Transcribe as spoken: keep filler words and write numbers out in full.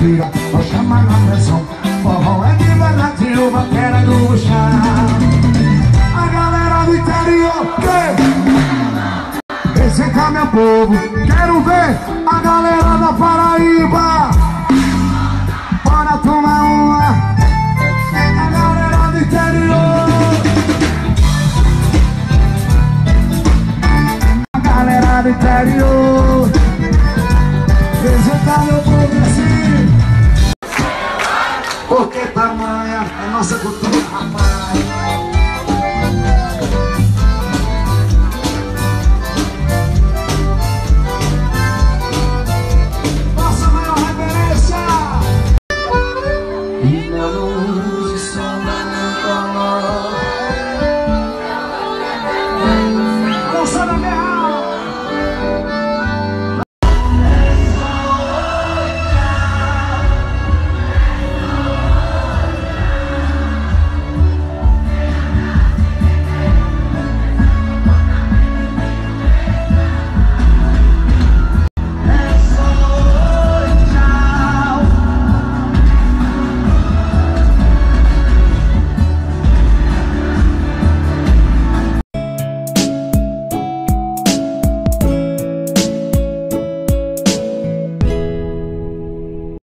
respira, só chama na pressão. Forró é de verdade, o vaqueiro é do chá. A galera do interior, que? Esse é meu povo, quero ver.